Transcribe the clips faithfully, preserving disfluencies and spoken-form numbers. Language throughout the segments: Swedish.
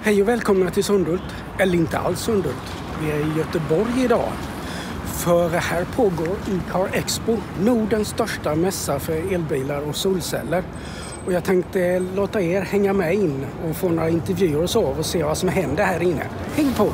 Hej och välkomna till Sundhult, eller inte alls Sundhult. Vi är i Göteborg idag. För här pågår E-car Expo, Nordens största mässa för elbilar och solceller. Och jag tänkte låta er hänga med in och få några intervjuer och så och se vad som händer här inne. Häng på!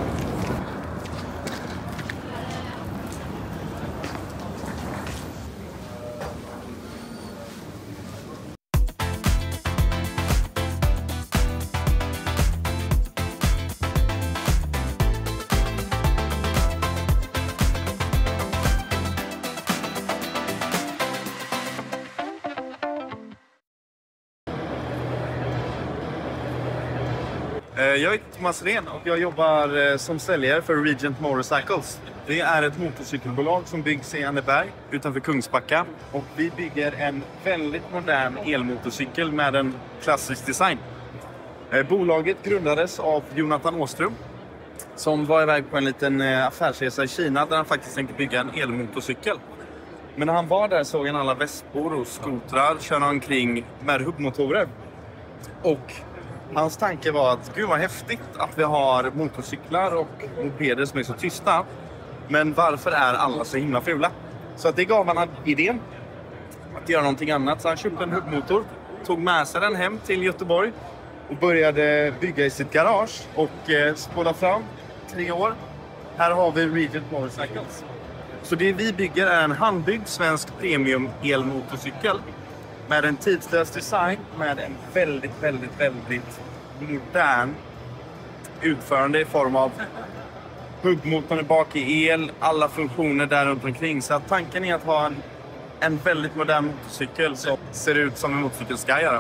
Jag heter Thomas Ren och jag jobbar som säljare för Regent Motorcycles. Det är ett motorcykelbolag som byggs i Anneberg utanför Kungsbacka. Och vi bygger en väldigt modern elmotorcykel med en klassisk design. Bolaget grundades av Jonathan Åström som var iväg på en liten affärsresa i Kina där han faktiskt tänkte bygga en elmotorcykel. Men när han var där såg han alla vespor och skotrar köra omkring med hubbmotorer. Och hans tanke var att gud vad häftigt att vi har motorcyklar och mopeder som är så tysta. Men varför är alla så himla fula? Så att det gav han idén att göra någonting annat. Så han köpte en hubbmotor, tog med sig den hem till Göteborg och började bygga i sitt garage. Och eh, spåda fram tre år. Här har vi Regent Motorcycles. Så det vi bygger är en handbyggd svensk premium elmotorcykel. Med en tidslös design, med en väldigt, väldigt, väldigt modern utförande i form av hubbmotorn bak i el, alla funktioner där runt omkring. Så att tanken är att ha en, en väldigt modern motorcykel som ser ut som en motorcykel ska göra.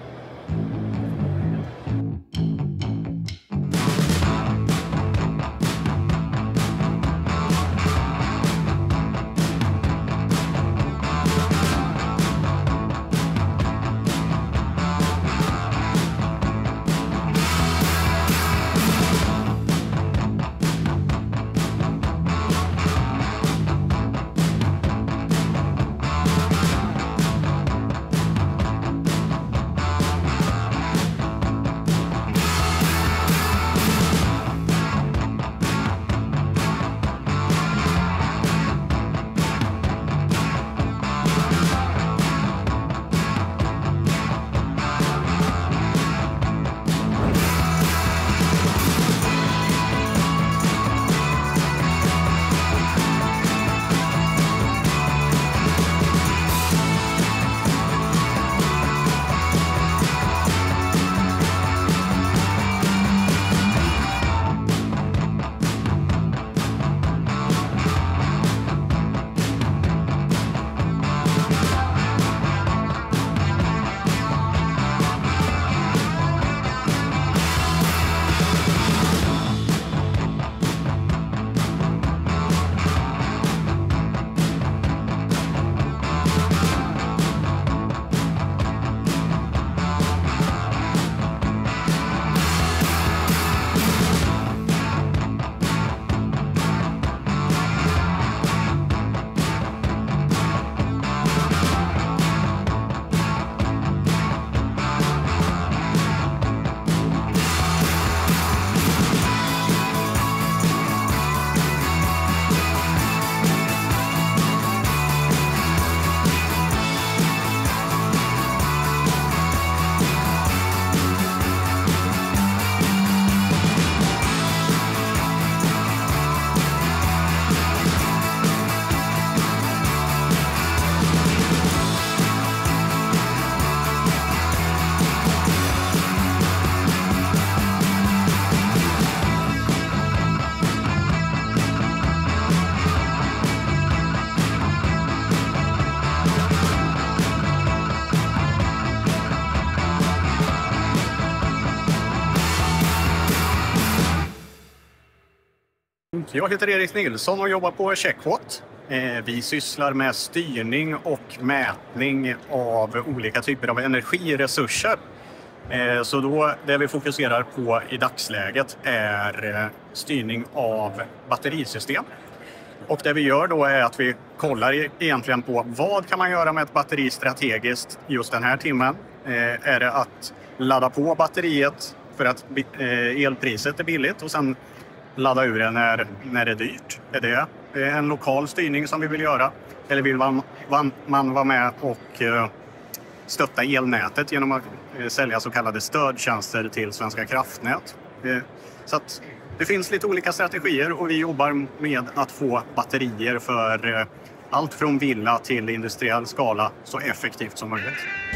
Jag heter Erik Nilsson och jobbar på Checkwatt. Vi sysslar med styrning och mätning av olika typer av energiresurser. Så då, det vi fokuserar på i dagsläget är styrning av batterisystem. Och det vi gör då är att vi kollar egentligen på vad kan man göra med ett batteri strategiskt just den här timmen. Är det att ladda på batteriet för att eh, elpriset är billigt och sen ladda ur det när, när det är dyrt. Är det en lokal styrning som vi vill göra? Eller vill man, man vara med och eh, stötta elnätet genom att eh, sälja så kallade stödtjänster till Svenska kraftnät? Eh, så att det finns lite olika strategier och vi jobbar med att få batterier för eh, allt från villa till industriell skala så effektivt som möjligt.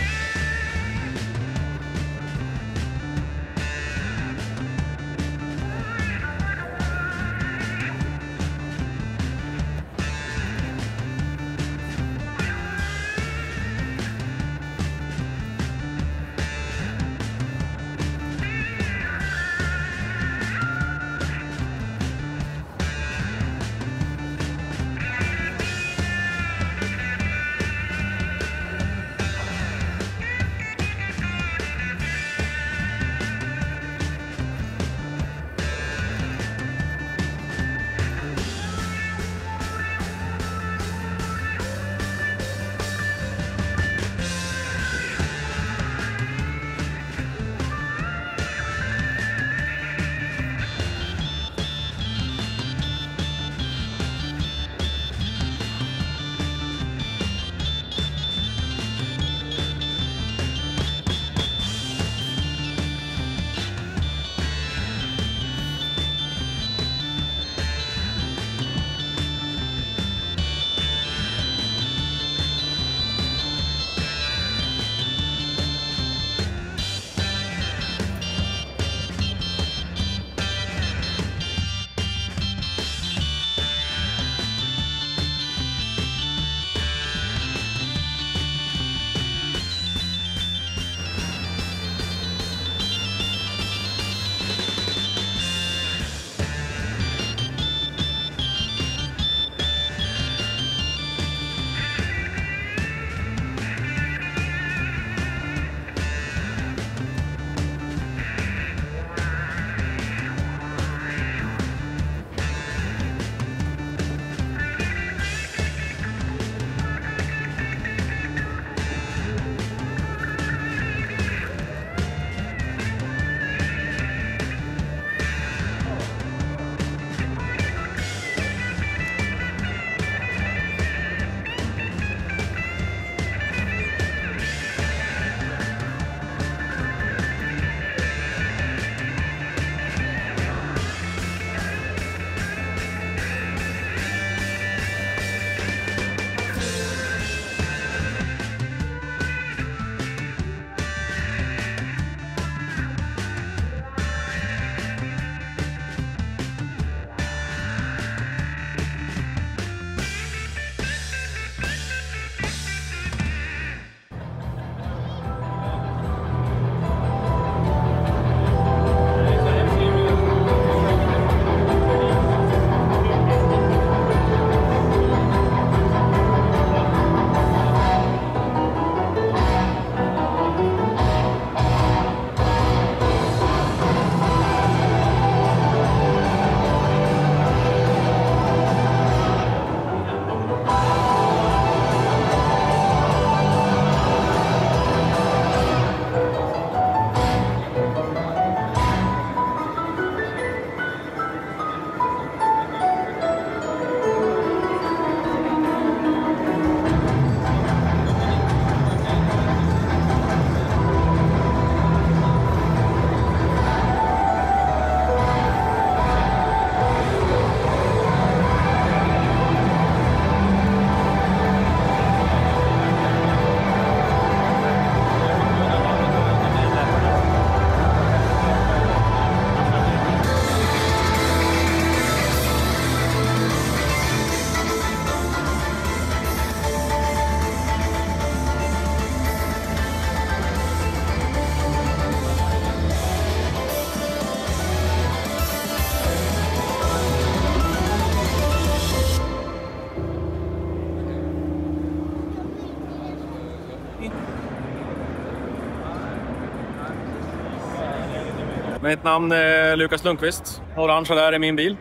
Mitt namn är Lukas Lundqvist. Orangea där är min bil.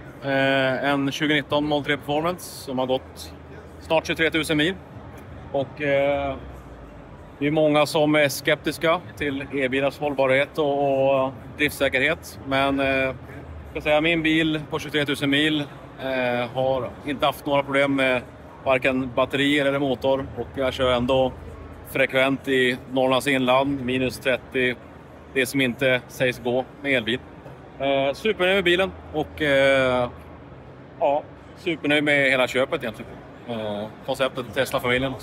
En tjugonitton Model tre Performance som har gått snart tjugotre tusen mil. Och Det är många som är skeptiska till e-bilars hållbarhet och, och driftsäkerhet. Men eh, ska säga, min bil på tjugotre tusen mil eh, har inte haft några problem med varken batterier eller motor. Och jag kör ändå frekvent i Norrlands inland, minus trettio, det som inte sägs gå med elbil. Eh, supernöjd med bilen och eh, ja, supernöjd med hela köpet egentligen. Eh, konceptet Tesla-familjen.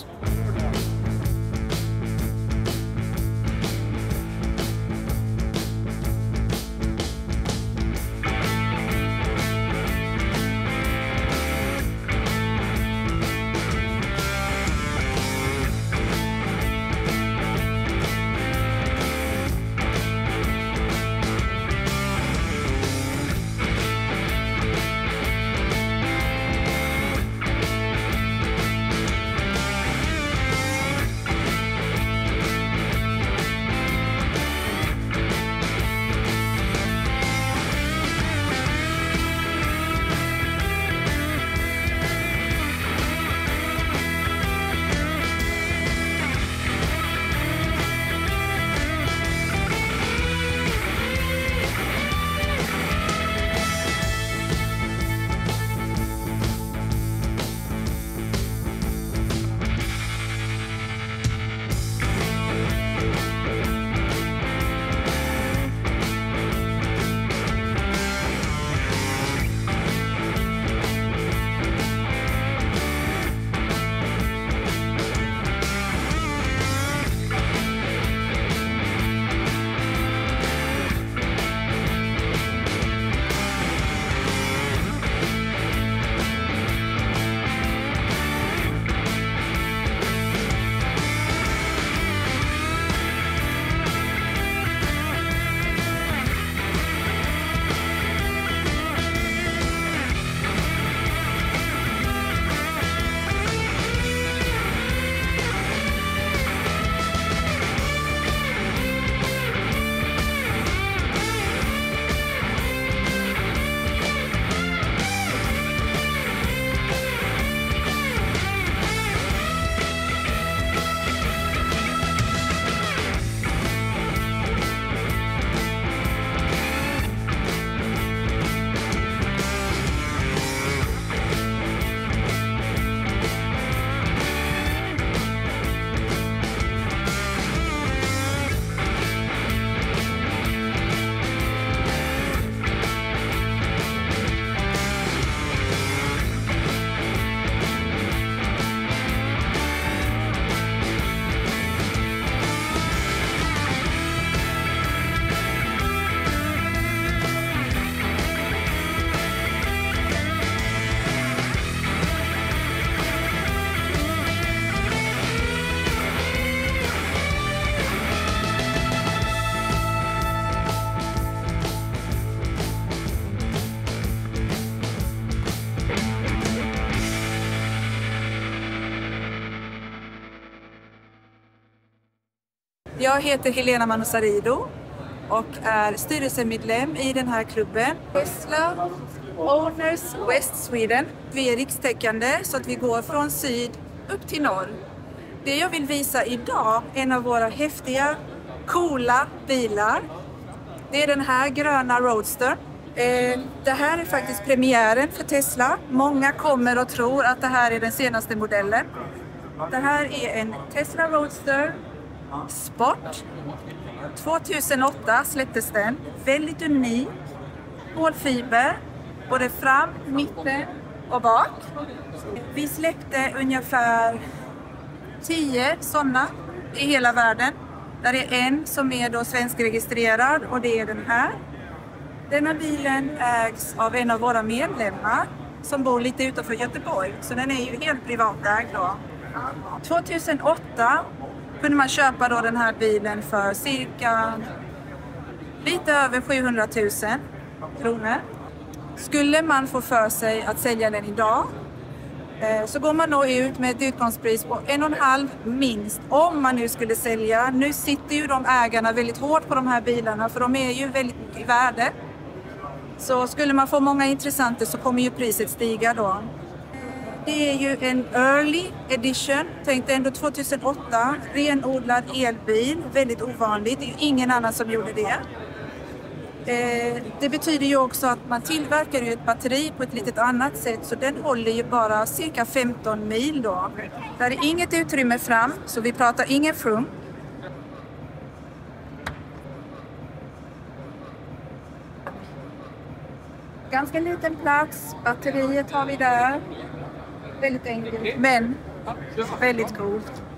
Jag heter Helena Manusarido och är styrelsemedlem i den här klubben. Tesla Owners West Sweden. Vi är rikstäckande så att vi går från syd upp till norr. Det jag vill visa idag är en av våra häftiga, coola bilar. Det är den här gröna Roadster. Det här är faktiskt premiären för Tesla. Många kommer och tror att det här är den senaste modellen. Det här är en Tesla Roadster Sport. tjugohundraåtta släpptes den. Väldigt unik. Kolfiber. Både fram, mitten och bak. Vi släppte ungefär tio sådana i hela världen. Där är en som är då svenskregistrerad och det är den här. Denna bilen ägs av en av våra medlemmar som bor lite utanför Göteborg. Så den är ju helt privatägd då. tjugohundraåtta kunde man köpa då den här bilen för cirka lite över sjuhundratusen kronor. Skulle man få för sig att sälja den idag så går man nog ut med ett utgångspris på en och en halv minst om man nu skulle sälja. Nu sitter ju de ägarna väldigt hårt på de här bilarna för de är ju väldigt mycket i värde. Så skulle man få många intressenter så kommer ju priset stiga då. det är ju en early edition, tänkte ändå tjugohundraåtta, renodlad elbil, väldigt ovanligt, det är ju ingen annan som gjorde det. Eh, det betyder ju också att man tillverkar ju ett batteri på ett lite annat sätt, så den håller ju bara cirka femton mil då. Där är inget utrymme fram, så vi pratar ingen frum. Ganska liten plats, batteriet har vi där. Väldigt enkelt, men väldigt coolt.